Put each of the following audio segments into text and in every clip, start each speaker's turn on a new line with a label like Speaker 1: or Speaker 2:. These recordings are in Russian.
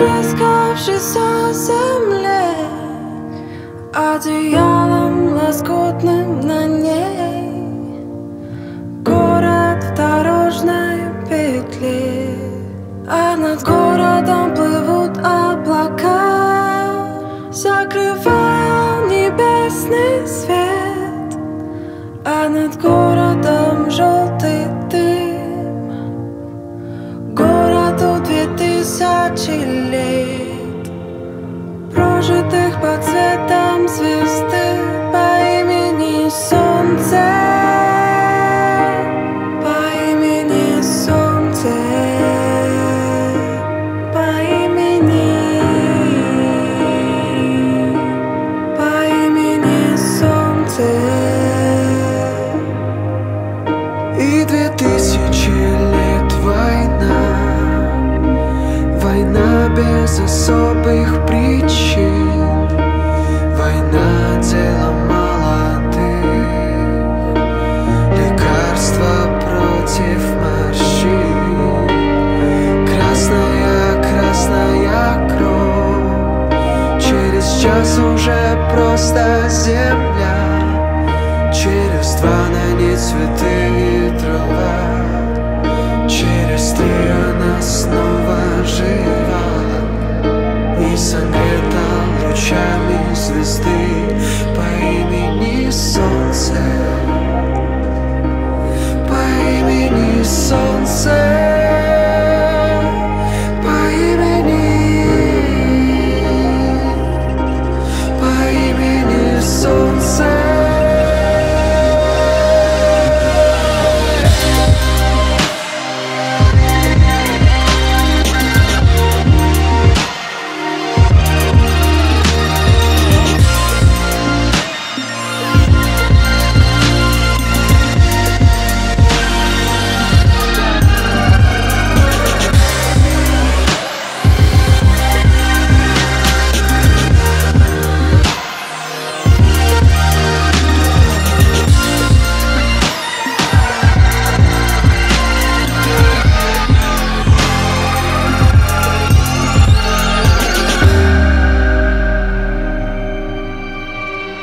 Speaker 1: растрескавшейся земле, одеялом лоскутным на ней. Город в дорожной петле, а над городом плывут облака, закрывая небесный свет, а над городом желтый дым. Городу 2000 лет, прожитых под цветом звезды по имени Солнце, по имени Солнце, по имени Солнце.
Speaker 2: И 2000 лет война, война без особых причин, война дело молодых, лекарства против морщин. Красная, красная кровь, через час уже просто земля, через 2 на ней цветы и трава, через 3 она снова жива и согрета лучами звезды по имени Солнце, по имени Солнце.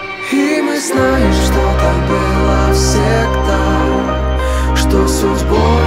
Speaker 2: Знаешь, что так было всегда, что судьбой